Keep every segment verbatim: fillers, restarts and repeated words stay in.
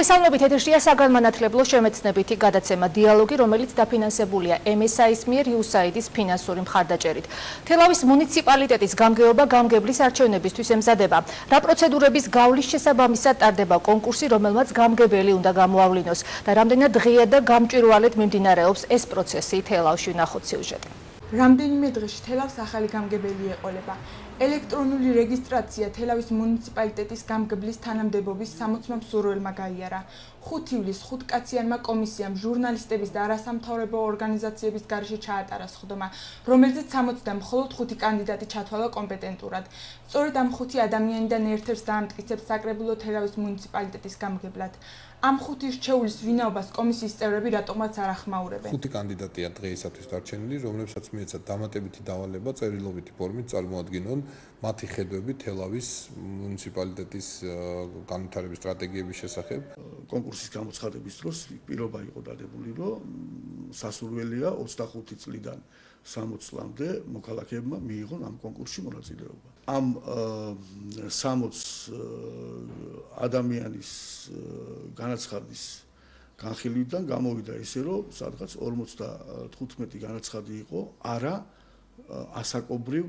მოგესალმებით, ეთერშია საგანმანათლებლო შემეცნებითი გადაცემა დიალოგი, რომელიც დაფინანსებულია ემ ეს აის მიერ იუ ეს აი დის ფინანსური მხარდაჭერით. თელავის მუნიციპალიტეტის გამგეობა გამგებლის არჩევნებისთვის ემზადება. რა პროცედურების გავლის შესაბამისად ტარდება კონკურსი, რომელმაც გამგებელი უნდა გამოავლინოს და რამდენად დღეა და გამჭვირვალედ მიმდინარეობს ეს პროცესი თელავში ვნახოთ სიუჟეტი. რამდენიმე დღეში თელავს ახალი გამგებელი ეყოლება. ელექტრონული რეგისტრაცია თელავის მუნიციპალიტეტის გამგებლის თანამდებობის სამოცმა მსურველმა გაიარა. ხუთ ივლისს ხუთკაციანმა კომისიამ ჟურნალისტების და არასამთავრობო ორგანიზაციების გარეშე ჩაატარა სხდომა, რომელზეც სამოცდა მხოლოდ ხუთი კანდიდატი ჩათვალა კომპეტენტურად. სწორედ ამ ხუთი ადამიანიდან ერთ-ერთს დაამტკიცებს საკრებულო თელავის მუნიციპალიტეტის გამგებლად. ამ ხუთი რჩეულის ვინაობას კომისიის წევრები რატომაც არ ახმაურებენ. ხუთი კანდიდატია დღეისათვის დარჩენილი, რომლებსაც მიეცათ დამატებითი დავალება წერილობითი ფორმით წარმოადგინონ მათი ხედვები თელავის მუნიციპალიტეტის განვითარების სტრატეგიების შესახებ. კონკურსის გამოცხადების დროს პირობა იყო დადებული, რომ სასურველია ოცდახუთი წლიდან სამოც წლამდე მოქალაქეებმა მიიღონ ამ კონკურსში მონაწილეობა. ამ სამოც ადამიანის განაცხადის განხილვიდან გამოვიდა ისე, რომ სადღაც ორმოცდათხუთმეტი განაცხადი იყო არა ასაკობრივ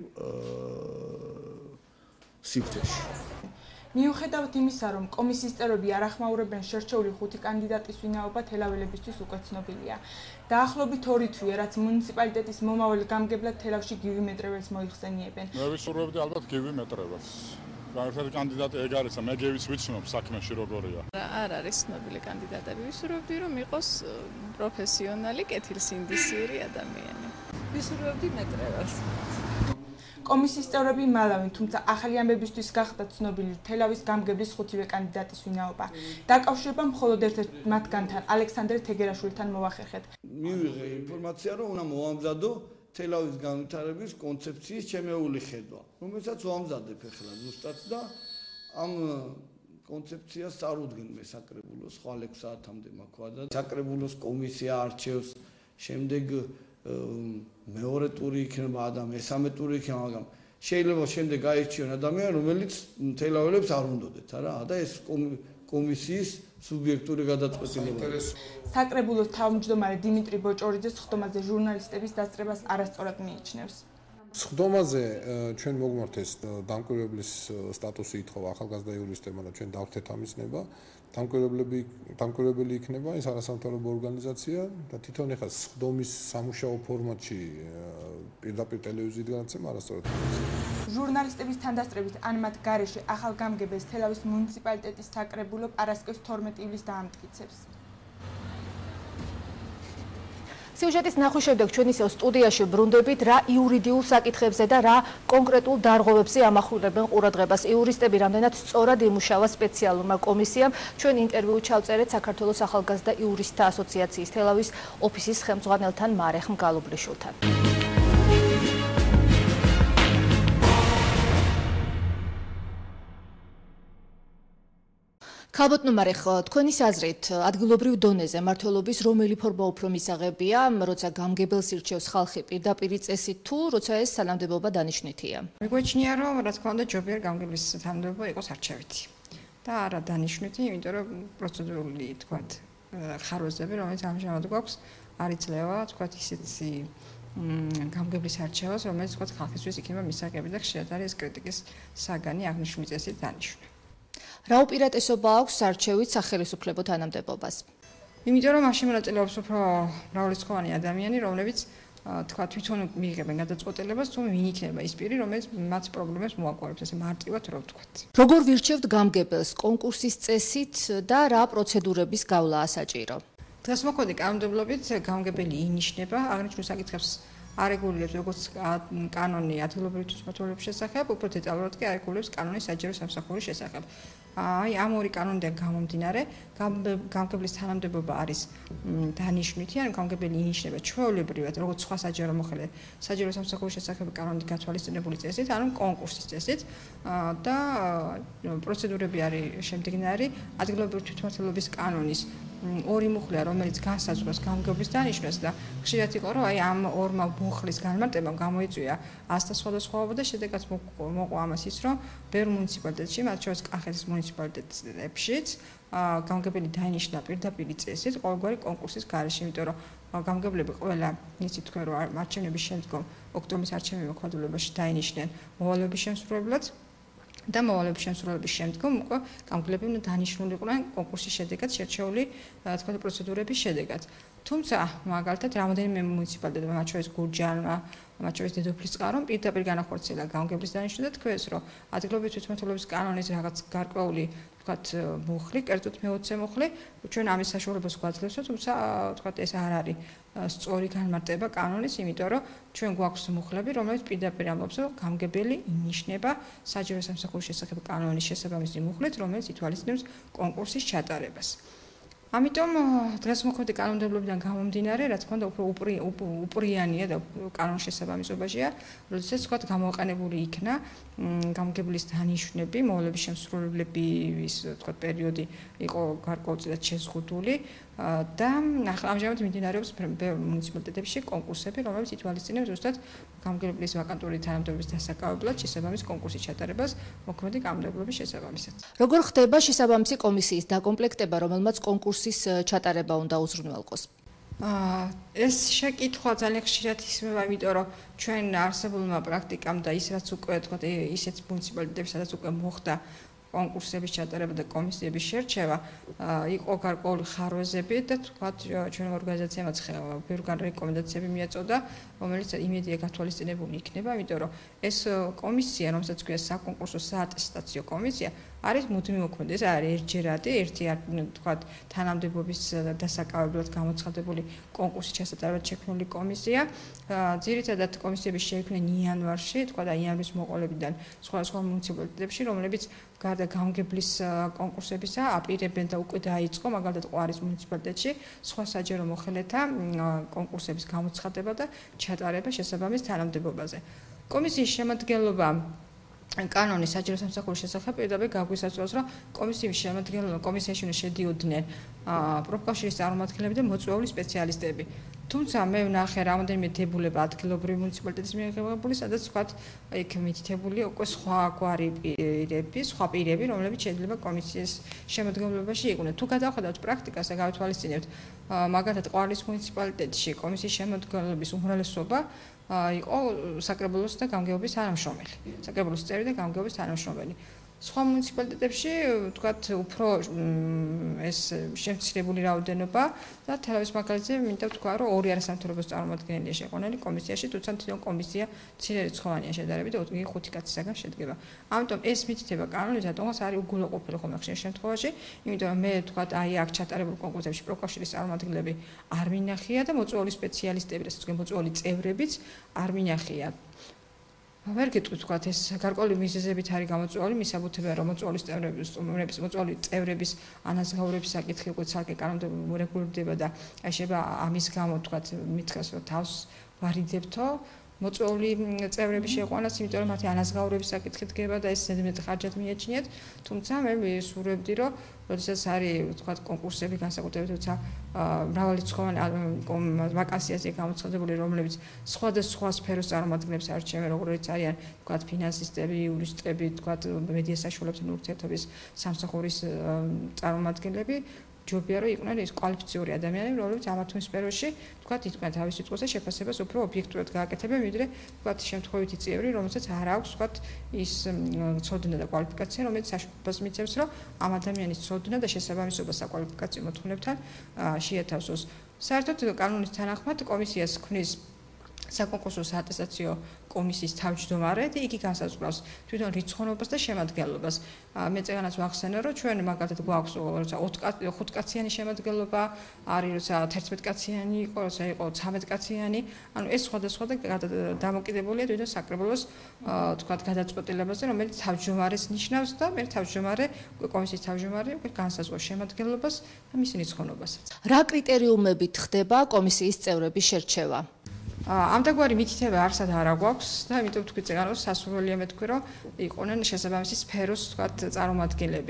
სივრცეში. მიუხედავად იმისა, რომ კომისიის წევრები არ ახმაურებენ შერჩეული ხუთი კანდიდატის ვინაობა თელაველებისთვის უკვე ცნობილია. დაახლოებით ორი თვეა, რაც მუნიციპალიტეტის მომავალ გამგებლად თელავში გივი მეტრეველს მოიხსენიებენ. მე ვისურვებდი ალბათ გივი მეტრეველს. ერთ-ერთი კანდიდატი ეგ არის, მე გევის ვიცნობ საქმეში როგორია. არ არის ცნობილი კანდიდატები, ვისურვებდი რომ იყოს პროფესიონალი, კეთილსინდისიერი ადამიანი. ვისურვებდი მეტრეველს. კომისიის წევრები მალავენ, თუმცა ახალი ამბებისთვის გახდა ცნობილი თელავის გამგებლის ხუთივე კანდიდატის ვინაობა. დაკავშირება მხოლოდ ერთ-ერთ მათგანთან, ალექსანდრე თეგერაშვილთან მოვახერხეთ. მივიღე ინფორმაცია, რომ უნდა მოამზადო თელავის განვითარების კონცეფციის ჩემეული ხედვა, რომელსაც ვამზადებ ახლა ზუსტად და ამ კონცეფციას წარუდგენ მე საკრებულოს, ხვალ ექვს საათამდე მაქვს და საკრებულოს კომისია არჩევს, შემდეგ მეორე ტური იქნება და მესამე ტური იქნება, მაგრამ შეიძლება შემდეგ გაირჩიონ ადამიანი, რომელიც თელაველებს არ უნდოდეთ, არა? და ეს კომისიის სუბიექტური გადაწყვეტილებაა. საკრებულოს თავმჯდომარე დიმიტრი ბოჭორიძე სხდომაზე ჟურნალისტების დასწრებას არასწორად მიიჩნევს. სხდომაზე ჩვენ მოგმართ ეს დამკვირვებლის სტატუსი ითხოვა ახალგაზრდა იურისტებმა და ჩვენ დავხდეთ ამის ნება. დამკვირვებლები დამკვირვებელი იქნება ეს არასამთავრობო ორგანიზაცია და თვითონ ეხლა სხდომის სამუშაო ფორმატში პირდაპირ ტელევიზიით განაცემა არასწორად. ჟურნალისტების თანდასწრებით ან მათ გარეშე ახალ გამგებელს თელავის მუნიციპალიტეტის საკრებულო პარასკევს თორმეტი ივლისს დაამტკიცებს. სიუჟეტის ნახვის შემდეგ ჩვენ ისევ სტუდიაში ბრუნდებით, რა იურიდიულ საკითხებზე და რა კონკრეტულ დარღვევებზე ამახვილებენ ყურადღებას იურისტები, რამდენად სწორად იმუშავა სპეციალურმა კომისიამ. ჩვენ ინტერვიუ ჩავწერეთ საქართველოს ახალგაზრდა იურისტთა ასოციაციის თელავის ოფისის ხელმძღვანელთან მარეხ მგალობლიშვილთან. ქალბატონო მარეხ, თქვენის აზრით, ადგილობრივ დონეზე მმართველობის რომელი ფორმა უფრო მისაღებია, როცა გამგებელს ირჩევს ხალხი პირდაპირ წესით თუ როცა ეს თანამდებობა დანიშნვითია? მეგვეჩნია, რომ რა თქმა უნდა ჯობია გამგებლის თანამდებობა იყოს არჩევითი და არა დანიშნვითი, იმიტომ რომ პროცედურული, თქვათ, ხარვეზები, რომელიც ამჟამად გვაქვს, არ იძლევა, თქვათ, ისეთი გამგებლის არჩევას, რომელიც თქვათ ხალხისთვის იქნება მისაღები და ხშირად არის ეს კრიტიკის საგანი აღნიშნული წესით დანიშნული. რა უპირატესობა აქვს არჩევით სახელისუფლებო თანამდებობას? იმიტომ რომ მაშინ მონაწილეობს უფრო მრავალრიცხოვანი ადამიანი, რომლებიც თქვა თვითონ მიიღებენ გადაწყვეტილებას, თუ ვინ იქნება ის პირი, რომელიც მათ პრობლემებს მოაკვირვებს, ესე მარტივად რო ვთქვათ. როგორ ვირჩევთ გამგებელს კონკურსის წესით და რა პროცედურების გავლაა საჭირო? დღეს მოქმედი კანონმდებლობით გამგებელი ინიშნება, აღნიშნულ საკითხებს არეგულირებს როგორც კანონი ადგილობრივი თვითმმართველობის შესახებ, უფრო დეტალურად კი არეგულირებს კანონი საჯარო სამსახურის შესახებ. აი ამ ორი კანონიდან გამომდინარე, გამგებლის თანამდებობა არის დანიშნვითი, ან გამგებელი ინიშნება ჩვეულებრივად, როგორც სხვა საჯარო მოხელე საჯარო სამსახურის შესახებ კანონით გათვალისწინებული წესით, ანუ კონკურსის წესით და პროცედურები არის შემდეგნარი, ადგილობრივი თვითმმართველობის კანონის ორი მუხლია, რომელიც განსაზღვრავს გამგებლის დანიშვნას და ხშირად იყო, რომ აი ამ ორმა მუხლის განმარტებამ გამოიწვია ასთა სხვადასხვაობა და შედეგად მოყვა ამას ის, რომ ბევრ მუნიციპალიტეტში, მათ შორის კახეთის მუნიციპალიტეტებშიც გამგებელი დაინიშნა პირდაპირ წესით ყოველგვარი კონკურსის გარეშე, იმიტომ რომ გამგებლები ყველა იცით თქვენ რომ არჩევნების შემდგომ ოქტომბრის არჩევნების მოხდულებაში დაინიშნენ მოვალეობის შემსრულებლად და მოვალეობის შემსრულებლების შემდგომ უკვე გამგებლები უნდა დანიშნულიყვნენ კონკურსის შედეგად შერჩეული თქვა პროცედურების შედეგად. თუმცა მაგალითად რამოდენიმე მუნიციპალიტეტმა, მათ შორის გურჯაანმა, მათ შორის დედოფლისწყარომ პირდაპირ განახორციელა გამგებლის დანიშნვა და თქვენს რომ ადგილობრივი თვითმმართველობის კანონის რაღაც გარკვეული თქვათ მუხლი, კერძოდ მეოცე მუხლი, ჩვენ ამის საშუალებას გვაძლევს, თუმცა თქვათ ეს არ არის სწორი განმარტება კანონის, იმიტომ რომ ჩვენ გვაქვს მუხლები, რომელიც პირდაპირ ამბობს, რომ გამგებელი ინიშნება საჯარო სამსახურის შესახებ კანონის შესაბამისი მუხლით, რომელიც ითვალისწინებს კონკურსის ჩატარებას. ამიტომ დღეს მოქმედი კანონმდებლობიდან გამომდინარე, რა თქმა უნდა, უფრო უპრიანია და კანონის შესაბამისობაშია, როდესაც თქვათ გამოყენებული იქნა გამგებლის დანიშნები, მოვალეობის შემსრულებლების თქვათ პერიოდი იყო გარკვეულწილად შეზღუდული და ამჟამად მიმდინარეობს ბევრ მუნიციპალიტეტებში კონკურსები, რომელიც ითვალისწინებს ზუსტად გამგებლის ვაკანტური თანამდებობის დასაკავებლად შესაბამის კონკურსის ჩატარებას მოქმედი კანონმდებლობის შესაბამისად. როგორ ხდება შესაბამისი კომისიის დაკომპლექტება, რომელმაც კონკურსის ჩატარება უნდა უზრუნველყოს? ეს შეკითხვა ძალიან ხშირად ისმება, იმიტომ რომ ჩვენ არსებულმა პრაქტიკამ და ის რაც უკვე თქვათ ისეთ მუნიციპალიტეტებში, სადაც უკვე მოხდა კონკურსების ჩატარება და კომისიების შერჩევა, იყო გარკვეული ხარვეზები და თქვათ ჩვენ ორგანიზაციამაც ბევრგან რეკომენდაციები მიაწოდა, რომელიც იმედია გათვალისწინებული იქნება, იმიტომ რომ ეს კომისია, რომელსაც ქვია საკონკურსო საატესტაციო კომისია, არის მუდმივი მოქმედი, ეს არის ერთჯერადი, ერთი თქვათ თანამდებობის დასაკავებლად გამოცხადებული კონკურსის ჩასატარებლად შექმნილი კომისია. ძირითადად კომისიების შექმნიან იანვარში, თქვათ იანვრის მოყოლებიდან სხვადასხვა მუნიციპალიტეტებში, რომლებიც გარდა გამგებლის კონკურსებისა აპირებენ და უკვე დაიწყო, მაგალითად ყვარის მუნიციპალიტეტში სხვა საჯარო მოხელეთა კონკურსების გამოცხადება და ჩატარება შესაბამის თანამდებობაზე. კომისიის შემადგენლობა კანონის საჯარო სამსახურის შესახებ პირდაპირ გაგვისაცვლავს, რომ კომისიის შემადგენლობა კომისიაში უნდა შედიოდნენ პროფკავშირის წარმომადგენლები და მოწვეული სპეციალისტები. თუმცა მე ვნახე რამოდენიმე დებულება ადგილობრივი მუნიციპალიტეტის მიიღებული, სადაც ვთქვათ, იქ მითითებული უკვე სხვა გვარი პირები, სხვა პირები, რომლებიც შეიძლება კომისიის შემადგენლობაში იყვნენ. თუ გადავხედავთ პრაქტიკას და გავითვალისწინებთ, მაგალითად ყვარლის მუნიციპალიტეტში კომისიის შემადგენლობის უმრავლესობა იყო საკრებულოს და გამგეობის თანამშრომელი. საკრებულოს წევრი და გამგეობის თანამშრომელი. სხვა მუნიციპალიტეტებში ვთქვათ უფრო ეს შემცირებული რაოდენობა და თელავის მაგალითზე მინდა ვთქვა, რომ ორი არასამთავრობო წარმომადგენელია შეყვანილი კომისიაში, თუმცა თვითონ კომისია მცირერიცხოვანია შედარებით და ხუთი კაცისაგან შედგება. ამიტომ ეს მითითება კანონის რატომაც არის უგულოყოფილი ხომ ხშირ შემთხვევაში, იმიტომ რომ მე ვთქვათ, აი აქ ჩატარებულ კონკურსებში პროფკავშირის წარმომადგენლები არ მინახია და მოწვეული სპეციალისტები, რასაც თქვენ მოწვეული წევრებიც არ მინახია. ვერ გეტყვით ვთქვათ, ეს გარკვეული მიზეზებით არის გამოწვეული, მისაბუთებია რომ მოწვეული წევრების, სტუმრების, მოწვეული წევრების ანაზღაურების საკითხი უკვე ცალკე კანონმდებლობით რეგულირდება და აი შეიძლება ამის გამო ვთქვათ, მითხრას რომ თავს ვარიდებთო მოწვეული წევრების შეყვანას, იმიტომ რომ მათი ანაზღაურების საკითხი დგება და ეს ზედმეტ ხარჯად მიაჩნიათ, თუმცა მე ვისურვებდი, რომ როდესაც არის ვთქვათ კონკურსები განსაკუთრებით თუმცა მრავალრიცხოვანი ვაკანსიაზეა გამოცხადებული, რომლებიც სხვადასხვა სფეროს წარმომადგენლებს არჩევენ, როგორიც არიან ვთქვათ ფინანსისტები, იურისტები, ვთქვათ მედია საშუალებათა ურთიერთობის სამსახურის წარმომადგენლები, ჯობია რომ იყვნენ ის კვალიფიციური ადამიანები, რომლებიც ამა თუ იმ სფეროში ვთქვათ იტყვიან თავის სიტყვას და შეფასებას უფრო ობიექტურად გააკეთებენ, ვიდრე ვთქვათ შემთხვევითი წევრი, რომელსაც არ აქვს ვთქვათ ის ცოდნა და კვალიფიკაცია, რომელიც საშუალებას მიცემს, რომ ამ ადამიანის ცოდნა და შესაბამისობა საკვალიფიკაციო მოთხოვნებთან შეათავსოს. საერთოდ კანონის თანახმად კომისიას ქმნის საკონკურსო საატესტაციო კომისიის თავმჯდომარე და იგი განსაზღვრავს თვითონ რიცხოვნობას და შემადგენლობას. მე წეგანაც ვახსენე, რომ ჩვენ მაგალითად გვაქვს როცა ხუთკაციანი შემადგენლობა, არის როცა თერთმეტკაციანი იყო, როცა იყო ცამეტკაციანი, ანუ ეს სხვადასხვა და დამოკიდებულია თვითონ საკრებულოს თქვათ გადაწყვეტილებაზე, რომელიც თავმჯდომარეს ნიშნავს და მე თავმჯდომარე კომისიის თავმჯდომარე განსაზღვრავს შემადგენლობას და მის რიცხოვნობასაც. რა კრიტერიუმებით ხდება კომისიის წევრების შერჩევა? ამდაგვარი მითითება არსად არა გვაქვს და იმიტომ თქვი წეგანოს სასურველია მეთქვი, რომ იყვნენ შესაბამისი სფეროს თქვათ წარმომადგენლები.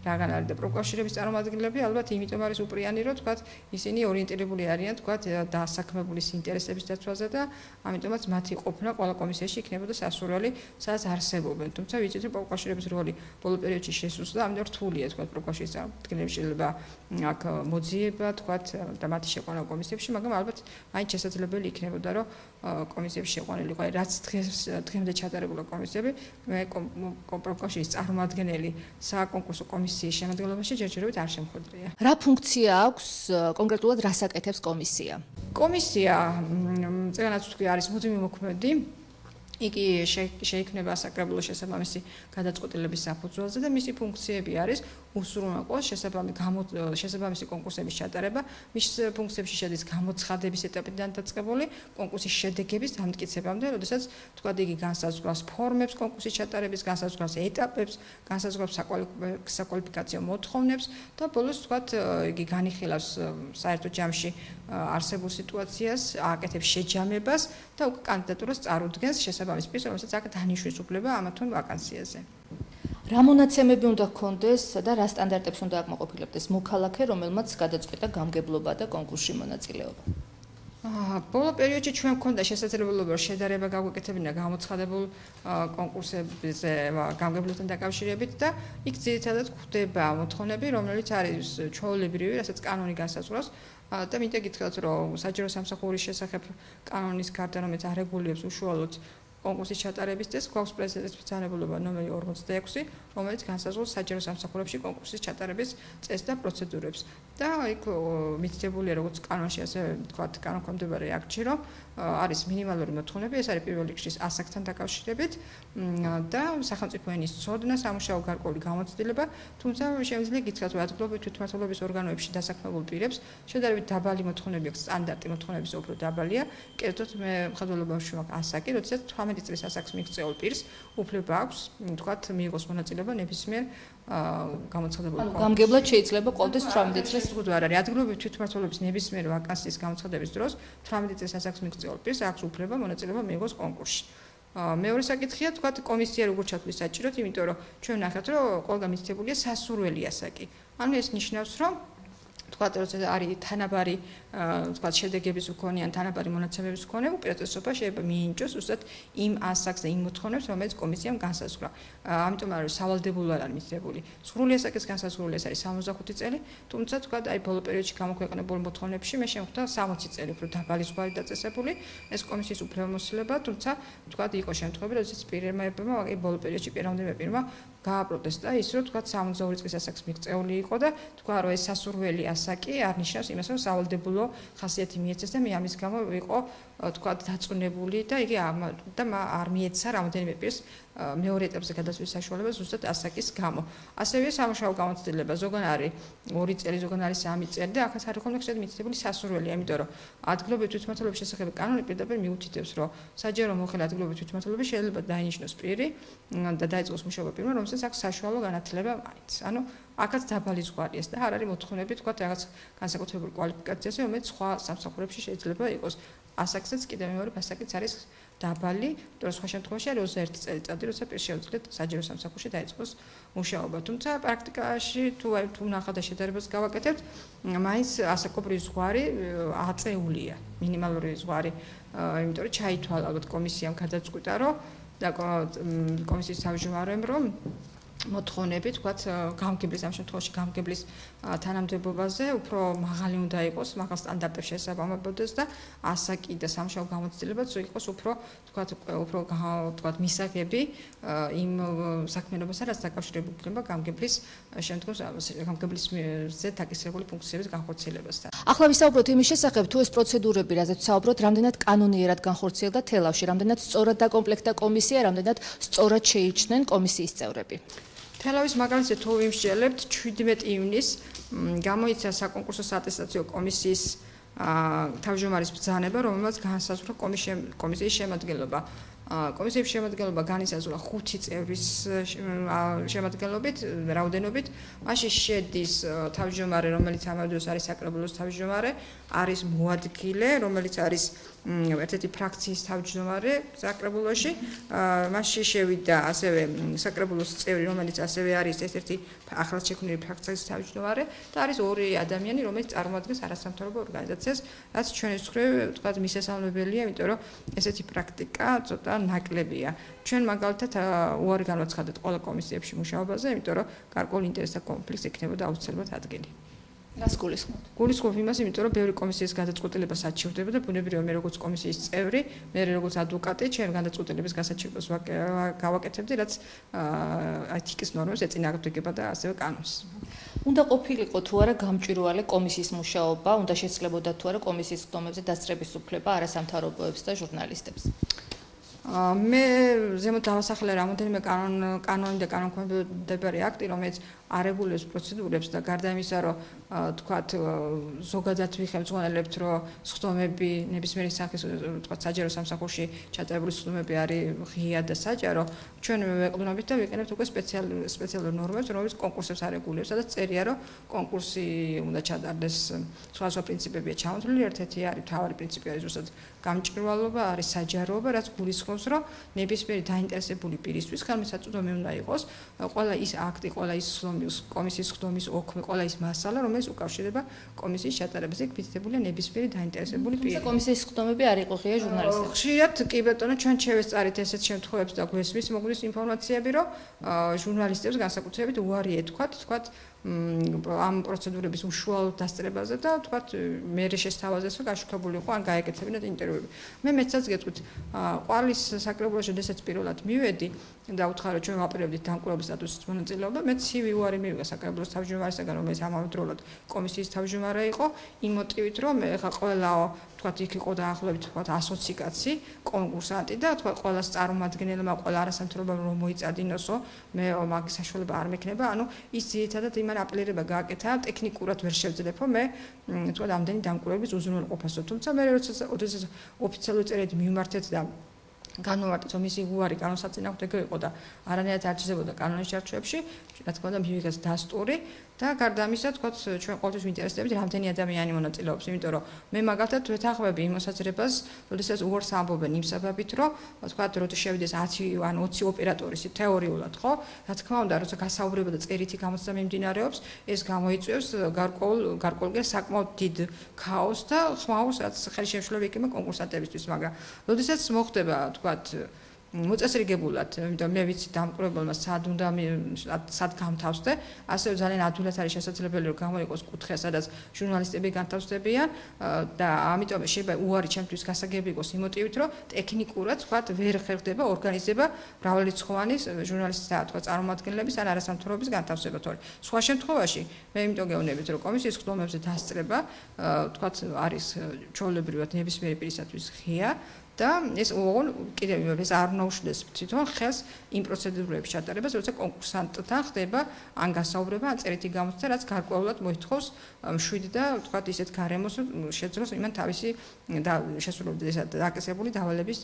რაგან არის და პროკავშირების წარმომადგენლები ალბათ იმიტომ არის უპრიანი, რომ თქვათ ისინი ორიენტირებული არიან თქვათ დასაქმებულის ინტერესების დაცვაზე და ამიტომაც მათი ყოფნა ყველა კომისიაში იქნებოდა სასურველი, სადაც არსებობენ. თუმცა ვიცით, რომ პროკავშირების როლი ბოლო პერიოდში შესუსტდა, ამიტომ რთულია თქვათ პროკავშირის წარმომადგენლებს შეიძლება აქ მოძიება თქვათ და მათი შეყვანა კომისიებში, მაგრამ ალბათ მაინც შესაძლებელი იქნებოდა, რომ კომისიებში შეყვანილიყო, აი რაც დღეს დღემდე ჩატარებულა კომისიები, მე პროკავშირის წარმომადგენელი საკონკურსო კომისიის შემადგენლობაში ჯერჯერობით არ შემხვედრია. რა ფუნქცია აქვს კონკრეტულად რას აკეთებს კომისია? კომისია წეგანაც თქვი არის მუდმივი მოქმედი. იგი შეიქმნება საკრებულოს შესაბამისი გადაწყვეტილების საფუძველზე და მისი ფუნქციები არის უსრულმოყოს შესაბამისი კონკურსების ჩატარება, მის ფუნქციებში შედის გამოცხადების ეტაპიდან დაწყებული კონკურსის შედეგების დამტკიცებამდე, როდესაც თქვა იგი განსაზღვრავს ფორმებს კონკურსის ჩატარების, განსაზღვრავს ეტაპებს, განსაზღვრავს საკვალიფიკაციო მოთხოვნებს და ბოლოს თქვა იგი განიხილავს საერთო ჯამში არსებულ სიტუაციას, აკეთებს შეჯამებას და უკვე კანდიდატურას წარუდგენს შესაბამის პირს, რომელსაც აქ დანიშვნის უფლება ამა თუ ვაკანსიაზე. რა მონაცემები უნდა ჰქონდეს და რა სტანდარტებს უნდა აკმაყოფილებდეს მოქალაქე, რომელმაც გადაწყვეტა გამგებლობა და კონკურსში მონაწილეობა? ბოლო პერიოდში ჩვენ მქონდა შესაძლებლობა რომ შედარება გაგვეკეთებინა გამოცხადებულ კონკურსებზე გამგებლობთან დაკავშირებით და იქ ძირითადად გვხვდება მოთხოვნები, რომელიც არის ჩვეულებრივი, რასაც კანონი განსაზღვრავს და მინდა გითხრათ, რომ საჯარო სამსახურის შესახებ კანონის გარდა, რომელიც არეგულირებს უშუალოდ კონკურსის ჩატარების წესს, გვაქვს პრეზიდენტის ბრძანებულობა ნომერი ორმოცდაექვსი, რომელიც განსაზღვრავს საჯარო სამსახურებში კონკურსის ჩატარების წესს და პროცედურებს. და იქ მითითებულია, როგორც კანონში, ასე ვთქვათ, კანონქვემდებარე აქტში, რომ არის მინიმალური მოთხოვნები, ეს არის პირველ რიგში ასაკთან დაკავშირებით და სახელმწიფო ენის ცოდნა, სამუშაო გარკვეული გამოცდილება, თუმცა შემიძლია გითხრათ, რომ ადგილობრივი თვითმმართველობის ორგანოებში დასაქმებულ პირებს შედარებით დაბალი მოთხოვნები აქვს, სტანდარტი მოთხოვნების უფრო დაბალია, კერძოდ მე მხედველობაში მაქვს ასაკი, როდესაც თვრამეტი წლის ასაკს მიღწეულ პირს უფლება აქვს, ვთქვათ, მიიღოს მონაწილეობა ნებისმიერ გამოცხადებულ ანუ გამგებლად შეიძლება ყოველთვის თვრამეტი წლის ზღუდვა არ არის. ადგილობრივი თვითმმართველობის ნებისმიერ ვაკანსიის გამოცხადების დროს თვრამეტი წლის ასაკს მიღწეულ პირს აქვს უფლება მონაწილეობა მიიღოს კონკურსში. მეორე საკითხია, თქვათ, კომისია როგორ ჩათვლის საჭიროდ, იმიტომ რომ ჩვენ ვნახეთ, რომ ყველგან მითითებულია სასურველი ასაკი. ანუ ეს ნიშნავს, რომ თქვათ, როცა არის თანაბარი, თქვათ, შედეგების მქონე ან თანაბარი მონაცემების მქონე, უპირატესობა შეიძლება მიენიჭოს უბრალოდ იმ ასაკს და იმ მოთხოვნებს, რომელიც კომისიამ განსაზღვრა. ამიტომ არის სავალდებულო არ არის მითითებული. სრული ასაკის განსაზღვრული ეს არის სამოცდახუთი წელი, თუმცა თქვათ, აი ბოლო პერიოდში გამოქვეყნებულ მოთხოვნებში მე შემხვდა სამოცი წელი უფრო დაბალი ზღვარი დაწესებული, ეს კომისიის უფლებამოსილება, თუმცა თქვათ, იყო შემთხვევები, როდესაც პირმა, აი ბოლო პერიოდში პირამდე პირმა გააპროტესტა ის, რომ თქვათ, სამოცდაორი წლის ასაკს მიღწეული იყო და თქვა, რომ ეს სასურველი ასაკი არ ნიშნავს იმას, რომ სავალდებულო ხასიათი მიეცეს და მე ამის გამო ვიყო თქვათ დაწუნებული და იგი და არ მიეცა რამოდენიმე პირს მეორე ეტაპზე გადასვლის საშუალება ზუსტად ასაკის გამო. ასევე სამუშაო გამოცდილება ზოგან არის ორი წელი, ზოგან არის სამი წელი და ახაც არის ხოლმე ხშირად მითითებული სასურველი, ამიტომ რომ ადგილობრივი თვითმმართველობის შესახებ კანონი პირდაპირ მიუთითებს, რომ საჯარო მოხელე ადგილობრივი თვითმმართველობის შეიძლება დაინიშნოს პირი და დაიწყოს მუშაობა პირმა, რომელსაც აქვს საშუალო განათლება მაინც. ანუ აქაც დაბალი ზღვარია და არ არის მოთხოვნები, თქვათ, რაღაც განსაკუთრებული კვალიფიკაციაზე, რომელიც სხვა სამსახურებში შეიძლება იყოს. ასაკსაც კიდევ მეორე ასაკიც არის დაბალი, იმიტომ რომ სხვა შემთხვევაში არის ოცდაერთი წელიწადი, როცა პირს შეუძლიათ საჯარო სამსახურში დაიწყოს მუშაობა. თუმცა პრაქტიკაში თუ აი თუ ნახავთ და შედარებას გავაკეთებთ, მაინც ასაკობრივი ზღვარი აწეულია, მინიმალური ზღვარი, იმიტომ რომ ჩაითვალა ალბათ კომისიამ გადაწყვიტა, რომ და კომისიის თავმჯდომარემ, რომ მოთხოვნები, თქვათ, გამგებლის ამ შემთხვევაში გამგებლის თანამდებობაზე უფრო მაღალი უნდა იყოს, მაღალ სტანდარტებს შესაბამებოდეს და ასაკი და სამუშაო გამოცდილებაც იყოს უფრო, თქვათ, უფრო თქვათ, მისაღები იმ საქმიანობასთან, რაც დაკავშირებული იქნება გამგებლის შემდგომ გამგებლისზე დაკისრებული ფუნქციების განხორციელებასთან. ახლა ვისაუბროთ იმის შესახებ, თუ ეს პროცედურები, რაზეც ვსაუბრობთ, რამდენად კანონიერად განხორციელდა თელავში, რამდენად სწორად დაკომპლექტდა კომისია, რამდენად სწორად შეირჩნენ კომისიის წევრები. თელავის მაგალითზე თუ ვიმსჯელებთ, შვიდმეტი ივნისს გამოიცა საკონკურსო საატესტაციო კომისიის თავმჯდომარის ბრძანება, რომელმაც განსაზღვრა კომისიის შემადგენლობა. კომისიების შემადგენლობა განისაზღვრა ხუთი წევრის შემადგენლობით, რაოდენობით. მაშინ შედის თავმჯდომარე, რომელიც ამავდროულად არის საკრებულოს თავმჯდომარე, არის მოადგილე, რომელიც არის ერთ-ერთი ფრაქციის თავმჯდომარე საკრებულოში. მასში შევიდა ასევე საკრებულოს წევრი, რომელიც ასევე არის ერთ-ერთი ახლად შექმნილი ფრაქციის თავმჯდომარე და არის ორი ადამიანი, რომელიც წარმოადგენს არასამთავრობო ორგანიზაციას, რაც ჩვენს მხრივ ვთქვათ მისასალმებელია, იმიტომ რომ ესეთი პრაქტიკა ცოტა ნაკლებია. ჩვენ მაგალითად უარი განვაცხადეთ ყველა კომისიებში მუშაობაზე, იმიტომ რომ გარკვეული ინტერესთა კონფლიქტს ექნებოდა აუცილებლად ადგილი. რას გულისხმობთ? გულისხმობ იმას, იმიტომ რომ ბევრი კომისიის გადაწყვეტილება საჩივდება და ბუნებრივია მე როგორც კომისიის წევრი, მე როგორც ადვოკატი, ჩემ გადაწყვეტილების გასაჩივრებას გავაკეთებდი, რაც ეთიკის ნორმებს ეწინააღმდეგება და ასევე კანონს. უნდა ყოფილიყო თუ არა გამჭვირვალე კომისიის მუშაობა, უნდა შეცვლებოდა თუ არა კომისიის ხდომებზე დასწრების უფლება არასამთავრობოებს და ჟურნალისტებს. მე ზემოთ დავასახლე რამოდენიმე კანონი და კანონქვემდებარე აქტი, რომელიც არეგულირებს პროცედურებს და გარდა იმისა, რომ თქვათ ზოგადად ვიხელმძღვანელებთ, რომ სხდომები ნებისმიერი სახის თქვათ საჯარო სამსახურში ჩატარებული სხდომები არის ღია და საჯარო, ჩვენ ვეყდნობით და ვიყენებთ უკვე სპეციალურ ნორმებს, რომელიც კონკურსებს არეგულირებს, სადაც წერია, რომ კონკურსი უნდა ჩატარდეს სხვადასხვა პრინციპებია ჩამოთვლილი, ერთ-ერთი არის მთავარი პრინციპი არის ზუსტად გამჭვირვალობა, არის საჯაროობა, რაც გულისხმობს, რომ ნებისმიერი დაინტერესებული პირისთვის ხელმისაწვდომი უნდა იყოს ყველა ის აქტი, ყველა ის კომისიის ხდომის ოქმი, ყველა ის მასალა, რომელიც უკავშირდება კომისიის ჩატარებას. იქ მითითებულია ნებისმიერი დაინტერესებული პირი. კომისიის ხდომები არ იყო ღია ჟურნალისტებს. ხშირად კი ბატონო, ჩვენ შევესწარით ესეთ შემთხვევებს და გვესმის მოგვდის ინფორმაციები, რომ ჟურნალისტებს განსაკუთრებით უარი ეთქვათ, თქვათ ამ პროცედურების უშუალო დასწრებაზე და თქვათ მერე შესთავაზეს, რომ გაშუქებული იყო ან გაეკეთებინათ ინტერვიუები. მე მეცაც გეტყვით, ყვალის საკრებულოში შესაძ პირველად მივედი და უთხარო ჩვენ ვაპირებდით დამკვირვებლის სტატუსის მონაწილეობა, მე ცივი უარი მივიღა საკრებულოს თავმჯდომარესაგან, რომელიც ამავდროულად კომისიის თავმჯდომარე იყო, იმ მოტივით, რომ ეხლა ყველა თქვათ იქ იყო დაახლოებით თქვათ ასოცი კაცი, კონკურსანტი და თქვათ ყველას წარმომადგენელმა ყველა არასამთავრობო რომ მოიწადინოსო, მე მაგის საშუალება არ მექნება, ანუ ის ძირითადად იმან აპელირება გააკეთა, ტექნიკურად ვერ შევძლებო მე თქვათ ამდენი დამკვირვების უზრუნველყოფასო, თუმცა მე როდესაც ოფიციალური წერილით მივმართეთ და განვარტეთ, რომ მისი უარი კანონსაწინააღმდეგო იყო და არანაირად არ ჭირდებოდა კანონის ჩარჩოებში, რა თქმა უნდა მივიღეს დასტური და გარდა ამისა, თქვათ ჩვენ ყოველთვის ვინტერესდებით რამდენი ადამიანი მონაწილეობს, იმიტომ რომ მე მაგალითად ვეთანხმები იმ მოსაზრებას, როდესაც უარს ამბობენ იმ საბაბით, რომ თქვათ როდის შევიდეს ათი ან ოცი ოპერატორი თეორიულად, ხო? რა თქმა უნდა, როცა გასაუბრება და წერითი გამოცდა მიმდინარეობს, ეს გამოიწვევს გარკვეულ გარკვეულ საკმაოდ დიდ ქაოსს და ხმაურს, რაც ხელი შემშლელი იქნება კონკურსანტებისთვის, მაგრამ როდესაც მოხდება თქვათ მოწესრიგებულად, იმიტომ მე ვიცი დამკვირვებელმა სად უნდა სად გამთავსდე, ასევე ძალიან ადვილად არის შესაძლებელი რომ გამოიყოს კუთხე, სადაც ჟურნალისტები განთავსდებიან და ამიტომ შეიძლება უარი ჩემთვის გასაგები იყოს იმ მოტივით, რომ ტექნიკურად თქვათ ვერ ხერხდება ორგანიზება მრავალრიცხოვანი ჟურნალისტთა თქვათ წარმომადგენლების ან არასამთავრობოების განთავსება, თორე სხვა შემთხვევაში მე იმიტომ გეუბნებით, რომ კომისიის ხდომებზე დასწრება თქვათ არის ჩვეულებრივად ნებისმიერი პირისათვის ღია და ეს ოღონ კიდევ ეს არ ნაუშლეს თვითონ ხელს იმ პროცედურების ჩატარებას, როცა კონკურსანტთან ხდება ან გასაუბრება, ან წერითი გამოცდა, რაც გარკვეულად მოითხოვს მშვიდ და თქვათ ისეთ გარემოს შეძლოს იმან თავისი შესრულებული ესა დაკისრებული დავალების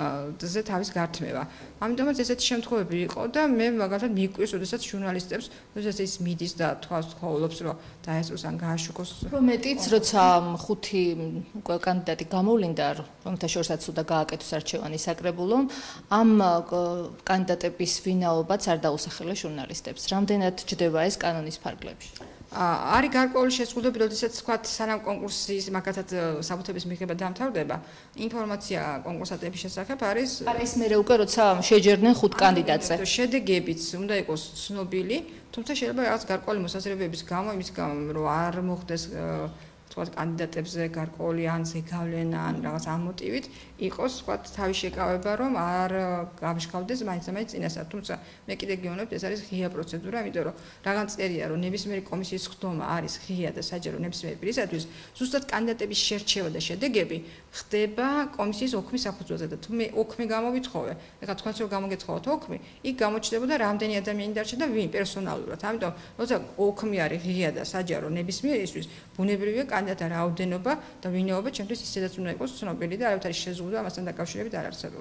ზე თავის გართმევა. ამიტომაც ესეთი შემთხვევები იყო და მე მაგალითად მიკვირს, როდესაც ჟურნალისტებს, როდესაც ის მიდის და თქვას ხოვლობს, რომ დაესწროს ან გააშუქოს. რომ მეტიც, როცა ხუთი კანდიდატი გამოვლინდა, რომელთა შორისაც და გააკეთოს არჩევანი საკრებულომ, ამ კანდიდატების ვინაობაც არ დაუსახელეს ჟურნალისტებს. რამდენად ჯდება ეს კანონის ფარგლებში? არის გარკვეული შეზღუდვები, როდესაც თქვათ სანამ კონკურსის მაგათად საბუთების მიღება დამთავრდება, ინფორმაცია კონკურსანტების შესახებ არის არა ის მერე უკვე როცა შეჯერდნენ ხუთ კანდიდატზე. შედეგებიც უნდა იყოს ცნობილი, თუმცა შეიძლება რაღაც გარკვეული მოსაზრებების გამო, იმის გამო რომ არ მოხდეს თქვათ კანდიდატებზე გარკვეული ან ზეგავლენა ან რაღაც ამ მოტივით იყოს თქვათ თავის შეკავება, რომ არ გამშკავდეს მაინც-მაინც წინასწარ. თუმცა მე კიდე გეუბნებთ, ეს არის ღია პროცედურა, იმიტომ რომ რაღაც წერია, რომ ნებისმიერი კომისიის ხდომა არის ღია და საჯარო ნებისმიერი პირისათვის, ზუსტად კანდიდატების შერჩევა და შედეგები ხდება კომისიის ოქმის საფუძველზე და თუ მე ოქმი გამოვითხოვე, ეხლა თქვენც რომ გამოგეთხოვოთ ოქმი, იქ გამოჩნდებოდა რამდენი ადამიანი დარჩა და ვინ პერსონალურად. ამიტომ, როცა ოქმი არის ღია და საჯარო ნებისმიერისთვის, ბუნებრივია კანდიდატთა რაოდენობა და ვინაობა ჩემთვის ისედაც უნდა იყოს ცნობილი და არავითარი შეზღუდვა ამასთან დაკავშირებით არ არსებობს.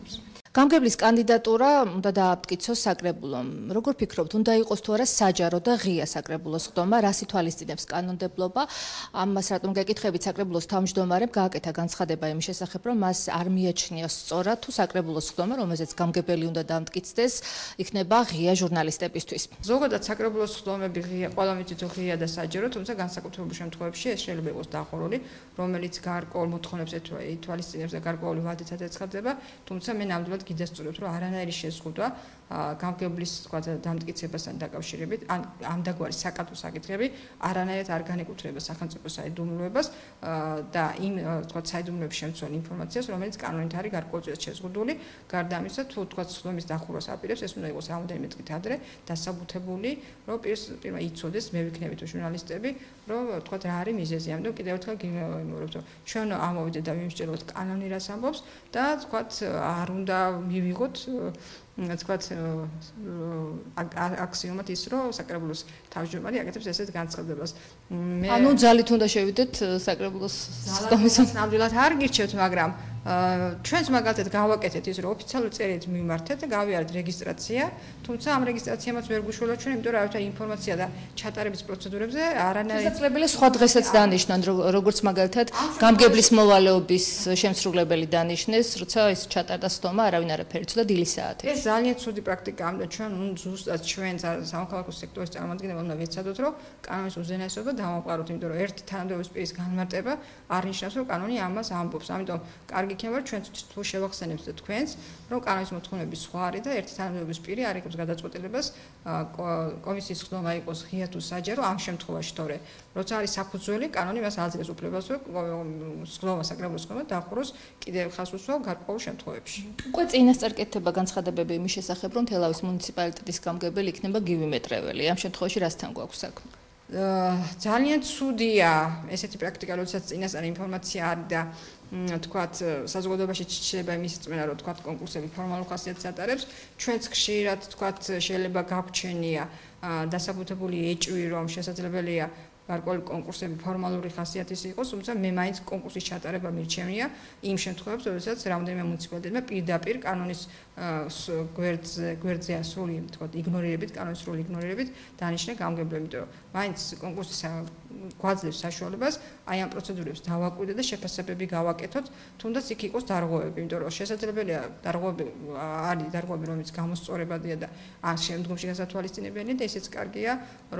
გამგებლის კანდიდატურა უნდა დააფტკიცოს საკრებულომ. Როგორ ფიქრობთ, უნდა იყოს თუ არა საჯარო და ღია საკრებულოს ხდომა, რას ითვალისწინებს კანონმდებლობა? ამას რატომ გეკითხებით საკრებულოს თავმჯდომარემ გააკეთა განცხადება იმის შესახებ, რომ მას არ მიაჩნია სწორად თუ საკრებულოს ხდომა, რომელზეც გამგებელი უნდა დამტკიცდეს, იქნება ღია ჟურნალისტებისთვის. ზოგადად საკრებულოს ხდომები ღია, ყველა მიწით ღია და საჯარო, თუმცა განსაკუთრებულ შემთხვევებში ეს შეიძლება იყოს დახურული, რომელიც გარკვეულ მოთხოვნებს ითვალისწინებს და გარკვეული ვადითაც ეცხადდება, თუმცა მე ნამდვილად გიდასწორებთ, რომ არანაირი შეზღუდვა გამგებლის თქვა დამტკიცებასთან დაკავშირებით, ან ამ დაგვარი საკადრო საკითხები არანაირად არ განეკუთვნება სახელმწიფო საიდუმლოებას და იმ თქვა საიდუმლოების შემცველ ინფორმაციას, რომელიც კანონით არის გარკვეულწილად შეზღუდული, გარდა ამისა, თუ თქვა ხდომის დახურვას აპირებს, ეს უნდა იყოს რამოდენიმე წლით ადრე დასაბუთებული, რომ პირველ იცოდეს, მე ვიქნები თუ ჟურნალისტები, რომ თქვა რა არის მიზეზი. ამიტომ კიდევ ერთხელ გიმეორებთ, რომ ჩვენ ამოვიდეთ და ვიმსჯელოთ კანონი რას ამბობს და თქვა არ უნდა მივიღოთ თქვათ აქსიომად ის რომ საკრებულოს თავმჯდომარე აკეთებს ესეთ განცხადებას. ანუ ძალით უნდა შევიდეთ საკრებულოს ხდომის ნამდვილად არ გირჩევთ, მაგრამ ჩვენს მაგალითად გავაკეთეთ ის რომ ოფიციალური წერილით მივმართეთ და გავიარეთ რეგისტრაცია, თუმცა ამ რეგისტრაციამაც ვერ გვიშველა ჩვენ, იმიტომ რომ არავითარი ინფორმაცია და ჩატარების პროცედურებზე არანაირი შესაძლებელია სხვა დღესაც დანიშნან, როგორც მაგალითად გამგებლის მოვალეობის შემსრულებელი დანიშნეს, როცა ის ჩატარდა ხდომა, არავინ არაფერი იცოდა დილის საათი. ეს ძალიან ცუდი პრაქტიკაა, ამიტომ ჩვენ ზუსტად ჩვენ სამოქალაქო სექტორის წარმომადგენლები უნდა ვეცადოთ, რომ კანონის უზენაესობა დავამყაროთ, იმიტომ რომ ერთი თანამდებობის პირის განმარტება არ ნიშნავს, რომ კანონი ამას ამბობს. ამიტომ კარგი იქნება ჩვენ თუ შევახსენებთ თქვენს, რომ კანონის მოთხოვნები სხვა არის და ერთი თანამდებობის პირი არ იღებს გადაწყვეტილებას კომისიის ხდომა იყოს ღია თუ საჯარო, ამ შემთხვევაში თორე როცა არის საფუძველი, კანონი მას აძლევს უფლებას, რომ ხდომა საკრებულოს ხდომა დახუროს კიდევ ხას უსვამს გარკვეულ შემთხვევებში. უკვე წინასწარ კეთდება განცხადებები იმის შესახებ, რომ თელავის მუნიციპალიტეტის გამგებელი იქნება გივი მეტრეველი. ამ შემთხვევაში რასთან გვაქვს საქმე? ძალიან ცუდია ესეთი პრაქტიკა, როდესაც წინასწარ ინფორმაცია არის და თქვათ საზოგადოებაში შეიძლება იმის წმენა, რომ თქვათ კონკურსები ფორმალურ ხასიათს ატარებს, ჩვენც ხშირად თქვათ შეიძლება გაგვჩენია დასაბუთებული ეჭვი, რომ შესაძლებელია გარკვეული კონკურსები ფორმალური ხასიათის იყოს, თუმცა მე მაინც კონკურსის ჩატარება მირჩენია იმ შემთხვევებში, როდესაც რამდენიმე მუნიციპალიტეტმა პირდაპირ კანონის გვერდზე გვერდზე ასული თქვათ იგნორირებით, კანონის სრული იგნორირებით დანიშნა გამგებლები, იმიტომ რომ მაინც კონკურსის გვაძლევს საშუალებას აი ამ პროცედურებს დავაკვირდეთ და შეფასებები გავაკეთოთ, თუნდაც იქ იყოს დარღვევები, იმიტომ რომ შესაძლებელია დარღვევები არის დარღვევები, რომელიც გამოსწორებადია და ამ შემდგომში გასათვალისწინებელია და ესეც კარგია,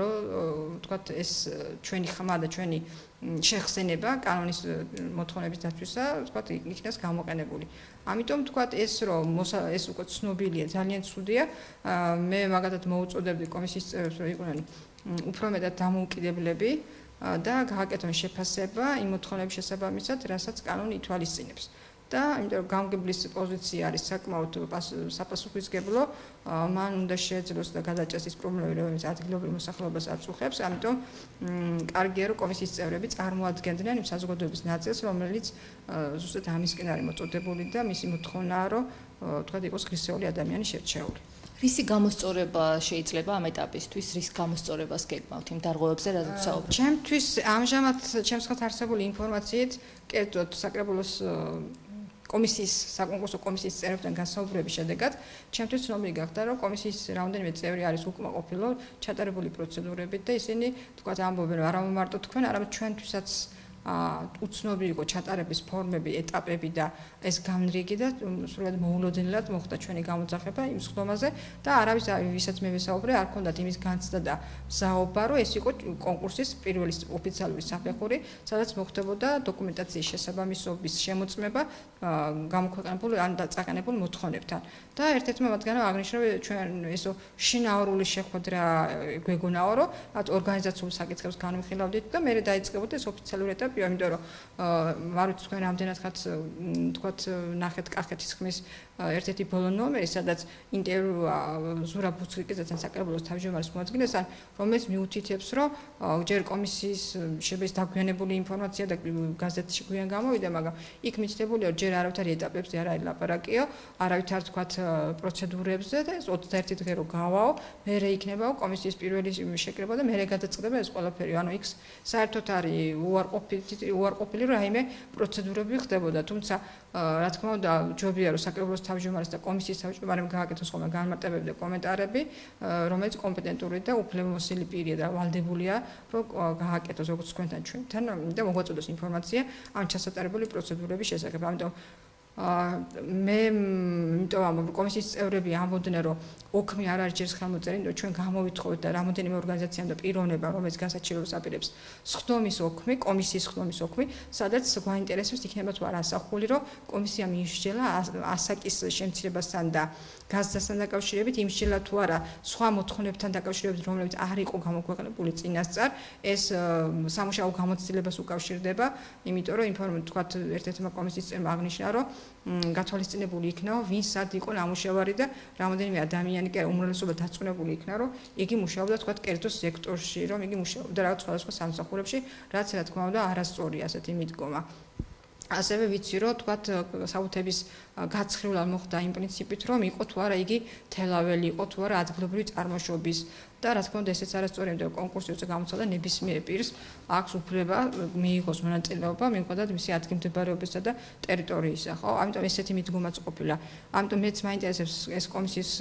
რომ თქვათ ეს ჩვენი ხმა და ჩვენი შეხსენება კანონის მოთხოვნების დაცვისა, თქვათ, იქნას გამოყენებული. ამიტომ თქვათ ეს რომ ეს უკვე ცნობილია, ძალიან ცუდია. მე მაგათად მოუწოდებდი კომისიის წევრებს, რომ იყვნენ უფრო მეტად დამოუკიდებლები და გააკეთონ შეფასება იმ მოთხოვნების შესაბამისად, რასაც კანონი ითვალისწინებს. და იმიტომ რომ გამგებლის პოზიცია არის საკმაოდ საპასუხისმგებლო, მან უნდა შეეძლოს და გადაჭრას ის პრობლემები, რომელიც ადგილობრივ მოსახლეობას აწუხებს, ამიტომ კარგია რომ კომისიის წევრები წარმოადგენდნენ იმ საზოგადოების ნაწილს, რომელიც ზუსტად ამისკენ არის მოწოდებული და მისი მოთხოვნაა, რომ თქვათ იყოს ღირსეული ადამიანი შერჩეული. რისი გამოსწორება შეიძლება ამ ეტაპისთვის, რის გამოსწორებას გეგმავთ იმ დარღვევებზე, რაზეც საუბრობთ? ჩემთვის ამჟამად ჩემს ხელთ არსებული ინფორმაციით, კერძოდ საკრებულოს კომისიის საკონკურსო კომისიის წევრებთან გასაუბრების შედეგად, ჩემთვის ცნობილი გახდა, რომ კომისიის რამდენიმე წევრი არის უკმაყოფილო ჩატარებული პროცედურებით და ისინი თქვათ ამბობენ, რომ არა მარტო თქვენ, არამედ ჩვენთვისაც უცნობი იყო ჩატარების ფორმები, ეტაპები და ეს განრიგი და სრულად მოულოდნელად მოხდა ჩვენი გამოძახება იმ ხდომაზე და არავის ვისაც მე ვესაუბრე, არ ქონდათ იმის განცდა და მზაობა, რომ ეს იყო კონკურსის პირველი ოფიციალური საფეხური, სადაც მოხდებოდა დოკუმენტაციის შესაბამისობის შემოწმება გამოქვეყნებულ ან დაწაყენებულ მოთხოვნებთან. და ერთ-ერთმა მათგანმა აღნიშნა, რომ ჩვენ ესო შინაურული შეხვედრა გვეგონაო, რომ ორგანიზაციულ საკითხებს განვიხილავდით და მე დაიწყებოდა ეს ოფიციალური ეტაპი, იმიტომ რომ არ ვიცი თქვენ რამდენად ხართ თქვათ ნახეთ კახეთის ხმის ერთ-ერთი ბოლო ნომერი, სადაც ინტერვიუა ზურაბ ბუცრიკიძესთან საკრებულოს თავმჯდომარის მოადგილესთან, რომელიც მიუთითებს, რომ ჯერ კომისიის შეიძლება ის დაგვიანებული ინფორმაცია და გაზეთში გვიან გამოვიდა, მაგრამ იქ მითითებულია, რომ ჯერ არავითარი ეტაპებზე არ არის ლაპარაკიო, არავითარ თქვათ პროცედურებზე და ეს ოცდაერთი დღე რო გავაო, მერე იქნება კომისიის პირველი შეკრება და მერე გადაწყდება ეს ყველაფერი. ანუ იქ საერთოდ არის უარყოფი უარყოფილი რაიმე პროცედურები ხდებოდა. თუმცა რა თქმა უნდა, ჯობია რომ საკრებულოს თავმჯდომარეს და კომისიის თავმჯდომარემ გააკეთოს ხოლმე განმარტებები და კომენტარები, რომელიც კომპეტენტური და უფლებამოსილი პირია და ვალდებულია, რომ გააკეთოს როგორც თქვენთან ჩვენთან და მოგვაწოდოს ინფორმაცია ამ ჩასატარებული პროცედურების შესახებ. ამიტომ მე იმიტომ ამ კომისიის წევრები ამბობდნენ რომ ოქმი არ არის ჯერ ხელმოწერილი, იმიტომ ჩვენ გამოვითხოვეთ და რამოდენიმე ორგანიზაციამ და პიროვნებამ, რომელიც განსაჩივრებას აპირებს სხდომის ოქმი, კომისიის სხდომის ოქმი, სადაც გვაინტერესებს იქნება თუ არა ასახული, რომ კომისია მიისჯელა ასაკის შემცირებასთან და გაზრდასთან დაკავშირებით, იმსჯელა თუ არა სხვა მოთხოვნებთან დაკავშირებით, რომლებიც არ იყო გამოქვეყნებული წინასწარ, ეს სამუშაო გამოცდილებას უკავშირდება, იმიტომ რომ ინფორმაცია თქვა ერთ-ერთმა კომისიის წევრმა აღნიშნა, რომ გათვალისწინებული იქნა, ვინ სად იყო ნამუშევარი და რამოდენიმე ადამიანი კი უმრავლესობა დაწუნებული იქნა, რომ იგი მუშაობდა თქვა კერძო სექტორში, რომ იგი მუშაობდა რაღაც სხვადასხვა სამსახურებში, რაც რა თქმა უნდა არასწორია ასეთი მიდგომა. ასევე ვიცი რომ თქვა საუთების გაცხრილად მოხდა იმ პრინციპით რომ იყო თუ არა იგი თელაველი იყო თუ არა ადგილობრივი წარმოშობის და რა თქმა უნდა ესეც არასწორი იმიტომ კონკურსი უცხო გამოცდა ნებისმიერ პირს აქვს უფლება მიიღოს მონაწილეობა მიუხედავად მისი ადგილმდებარეობისა და ტერიტორიისა ხო ამიტომ ესეთი მიდგომაც ყოფილა ამიტომ მეც მაინტერესებს ეს კომისიის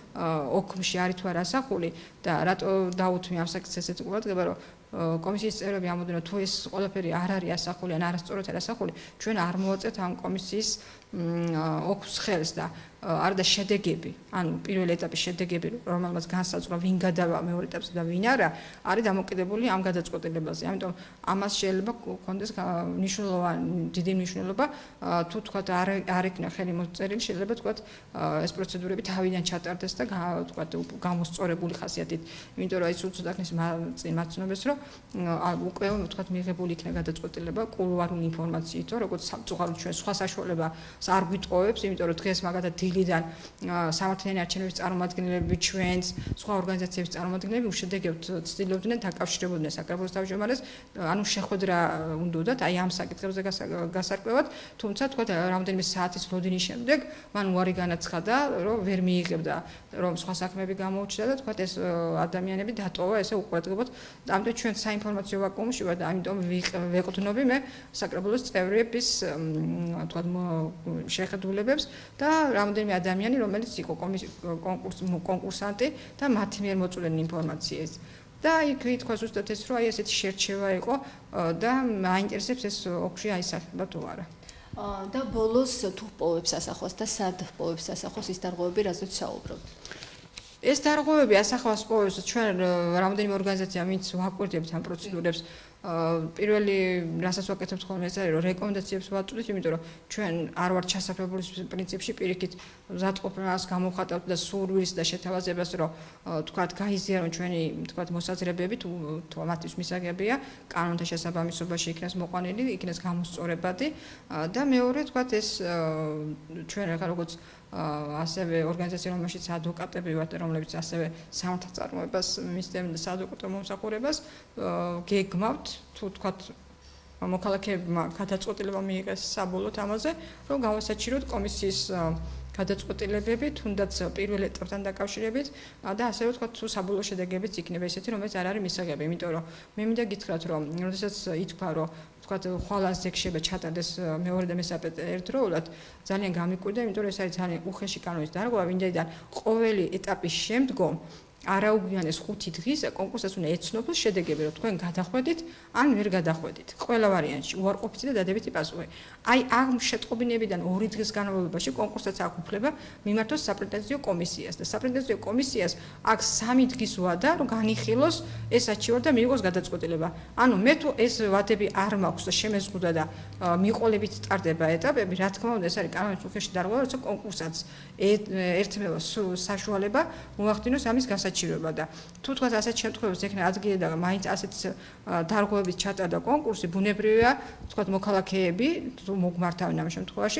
ოქმში არის თუ არა ასახული და რატო დაუთმი ამ საკითხს ესეთი ყურადღება რომ კომისიის წევრები ამბობდნენ თუ ეს ყველაფერი არ არის ასახული ან არასწორად არის ასახული ჩვენ არ მოვაწევთ ამ კომისიის ოქს ხელს და არ და შედეგები ანუ პირველი ეტაპის შედეგები რომელმაც განსაზღვრა ვინ გადავა მეორე ეტაპზე და ვინ არა არის დამოკიდებული ამ გადაწყვეტილებაზე ამიტომ ამას შეიძლება კონდეს მნიშვნელოვანი დიდი მნიშვნელობა თუ თქვა არ არ იქნა ხელი მოწერილი შეიძლება თქვა ეს პროცედურები თავიდან ჩატარდეს და თქვა გამოსწორებული ხასიათით იმიტომ რომ ეს უცოდაკნის წინ მაცნობეს რომ უკვე თქვა მიღებული იქნა გადაწყვეტილება კულუარული ინფორმაციით რომ როგორც სამწუხაროდ ჩვენ სხვა საშუალება არ გვიტყოვებს იმიტომ რომ დღეს მაგათაც დილიდან სამართლიანი არჩევნების წარმომადგენლები ჩვენს სხვა ორგანიზაციების წარმომადგენლები უშედეგოდ ცდილობდნენ დაკავშირებოდნენ საკრებულოს თავმჯდომარეს ანუ შეხვედრა უნდათ აი ამ საკითხებზე გასარკვევად თუმცა თქვა რამდენიმე საათის ლოდინის შემდეგ მან უარი განაცხადა რომ ვერ მიიღებდა რომ სხვა საქმეები გამოუჩნდა და თქვა ეს ადამიანები დატოვა ესე უყურადღებოდ ამიტომ ჩვენ საინფორმაციო ვაკუუმში ვარ და ამიტომ ვეყრდნობი მე საკრებულოს წევრების თქვა შეხედულებებს და რამდენიმე ადამიანი რომელიც იყო კონკურს კონკურსანტი და მათი მიერ მოწვეული ინფორმაციას და იქ ითქვა ზუსტად ეს რომ აი ესეთი შერჩევა იყო და მაინტერესებს ეს ოქში აისახება თუ არა და ბოლოს თუ პოვებს ასახვას და სად პოვებს ასახვას ის დარღვევები რაზეც საუბრობთ ეს დარღვევები ასახვას პოვებს ჩვენ რამდენიმე ორგანიზაცია ვინც ვაკვირდებთ ამ პროცედურებს პირველი რასაც ვაკეთებთ ხოლმე ეს არის რომ რეკომენდაციებს ვაწვდით იმიტომ რომ ჩვენ არ ვართ ჩასაფრებული პრინციპში პირიქით მზადყოფნას გამოვხატავთ და სურვილს და შეთავაზებას რომ თქვათ გაიზიარონ ჩვენი თქვათ მოსაზრებები თუ მათთვის მისაღებია კანონთა შესაბამისობაში იქნას მოყვანილი იქნას გამოსწორებადი და მეორე თქვათ ეს ჩვენ როგორც ასევე ორგანიზაცია რომელშიც ადვოკატები ვართ რომლებიც ასევე სამართალწარმოებას მისდევენ და საადვოკატო მომსახურებას გეგმავთ თუ თქვათ მოქალაქეებმა გადაწყვეტილება მიიღეს საბოლოოდ ამაზე რომ გავასაჩივროთ კომისიის გადაწყვეტილებები თუნდაც პირველ ეტაპთან დაკავშირებით და ასევე თქვა თუ საბოლოო შედეგებიც იქნება ესეთი რომელიც არ არის მისაღები იმიტომ რომ მე მინდა გითხრათ რომ როდესაც ითქვა რომ თქვა ხვალას ზეგშება ჩატარდეს მეორე და მესამე ერთდროულად ძალიან გამიკვირდა იმიტომ რომ ეს არის ძალიან უხეში კანონის დარღვევა ვინაიდან ყოველი ეტაპის შემდგომ არაუგვიანეს ხუთი დღის კონკურსს უნდა ეცნობოს შედეგები რომ თქვენ გადახვედით ან ვერ გადახვედით ყველა ვარიანტში უარყოფითი და დადებითი პასუხი აი ამ შეტყობინებიდან ორი დღის განმავლობაში კონკურსსაც აქვს უფლება მიმართოს საპრეტენზიო კომისიას და საპრეტენზიო კომისიას აქვს სამი დღის ვადა რომ განიხილოს ეს საჩივარ და მიიღოს გადაწყვეტილება ანუ მე თუ ეს ვადები არ მაქვს და შემეზღუდა და მიყოლებით ტარდება ეტაპები რა თქმა უნდა ეს არის კანონის უხეში დარღვევა როცა კონკურსსაც ერთმევა საშუალება მოახდინოს ამის გასაჩივრება და თუ თქვა ასეთ შემთხვევებში ექნა ადგილი და მაინც ასეთ დარღვევებით ჩატარდა კონკურსი ბუნებრივია თქვა მოქალაქეები თუ მოგმართავენ ამ შემთხვევაში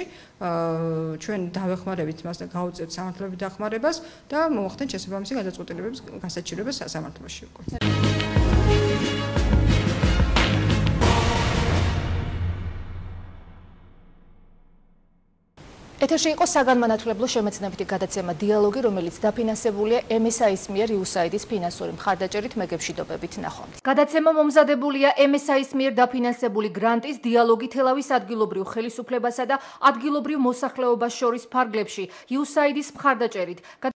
ჩვენ დავეხმარებით მას და გავუწევთ სამართლებრივ დახმარებას და მოახდენთ შესაბამისი გადაწყვეტილებების გასაჩივრებას სასამართლოში უკვე ეთერში იყო საგანმანათლებლო შემეცნებითი გადაცემა დიალოგი, რომელიც დაფინანსებულია ემ ეს აის მიერ იუ ეს აი დის ფინანსური მხარდაჭერით მეგებშიდობებით ნახვამდის. გადაცემა მომზადებულია ემ ეს აის მიერ დაფინანსებული გრანტის დიალოგი თელავის ადგილობრივ ხელისუფლებასა და ადგილობრივ მოსახლეობას შორის ფარგლებში იუ ეს აი დის მხარდაჭერით.